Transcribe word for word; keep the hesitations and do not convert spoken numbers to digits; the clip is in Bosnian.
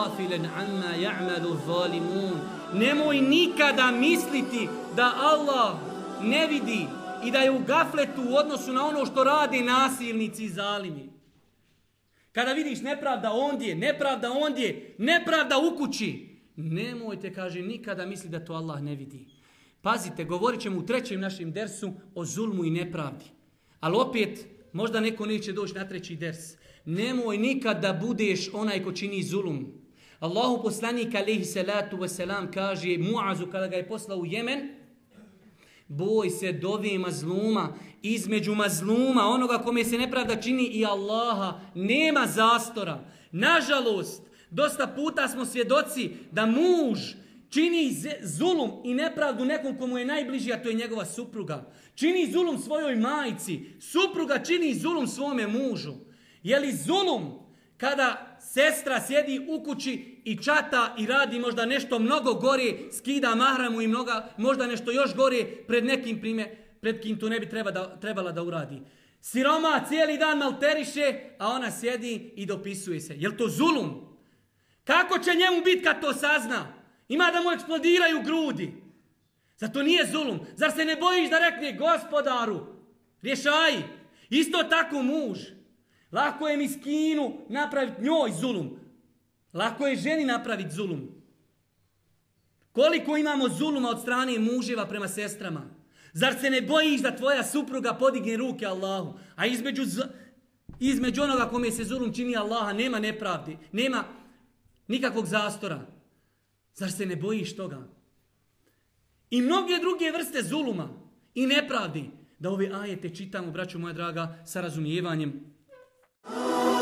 gafilan amma ya'malu zalimun. Nemoj nikada misliti da Allah ne vidi i da je u gafletu u odnosu na ono što rade nasilnici i zalimi. Kada vidiš nepravda ondje, nepravda ondje, nepravda u kući, nemojte, kaže, nikada misli da to Allah ne vidi. Pazite, govorit ćemo u trećem našem dersu o zulmu i nepravdi. Ali opet, možda neko neće doći na treći ders. Nemoj nikad da budeš onaj ko čini zulum. Allahu poslanik alejhi salatu wasalam kaže Muazu kada ga je poslao u Jemen, boj se dove mazluma, između mazluma, onoga kome se nepravda čini i Allaha, nema zastora. Nažalost, dosta puta smo svjedoci da muž čini zulum i nepravdu nekom komu je najbliži, a to je njegova supruga. Čini zulum svojoj majci, supruga čini zulum svome mužu. Je li zulum kada sestra sjedi u kući i čata i radi možda nešto mnogo gore, skida mahramu i mnoga, možda nešto još gore pred nekim prime, pred kim to ne bi treba da, trebala da uradi. Siroma cijeli dan malteriše, a ona sjedi i dopisuje se. Je li to zulum? Kako će njemu biti kad to sazna? Ima da mu eksplodiraju grudi. Zato nije zulum. Zar se ne bojiš da rekne gospodaru, rješaj? Isto tako muž. Lako je miskinu napraviti njoj zulum. Lako je ženi napraviti zulum. Koliko imamo zuluma od strane muževa prema sestrama? Zar se ne bojiš da tvoja supruga podigne ruke Allahu? A između, između onoga kome se zulum čini Allaha nema nepravdi. Nema nikakvog zastora. Zar se ne bojiš toga? I mnoge druge vrste zuluma i nepravdi. Da ove ajete čitamo, braćo moja draga, sa razumijevanjem.